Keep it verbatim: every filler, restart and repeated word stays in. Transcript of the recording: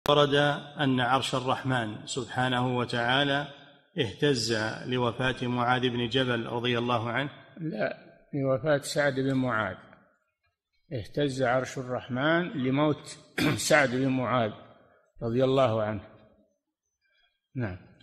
ورد أن عرش الرحمن سبحانه وتعالى اهتز لوفاة معاذ بن جبل رضي الله عنه؟ لا، لوفاة سعد بن معاذ. اهتز عرش الرحمن لموت سعد بن معاذ رضي الله عنه. نعم.